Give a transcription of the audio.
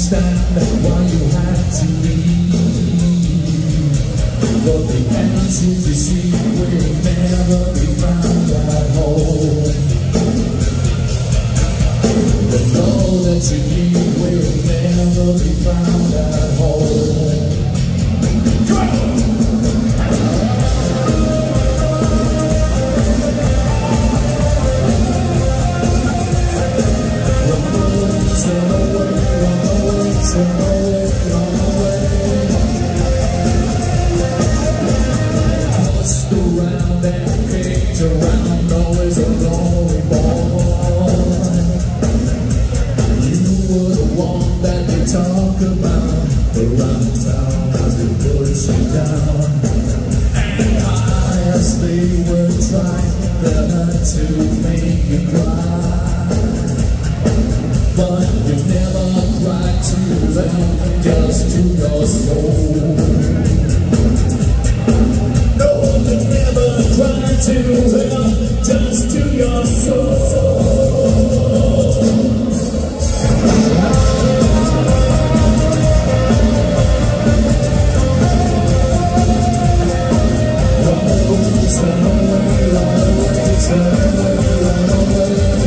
understand why you had to leave, but the answers you see will never be found at home. The love that you need will never be found at home. Around and kicked around, always a lonely boy. You were the one that they talk about around town as they push you down. And as they were trying their hard to make you cry, but you never cried to them, just to your soul. To them, just to your soul. Run away, run away, run away, run away.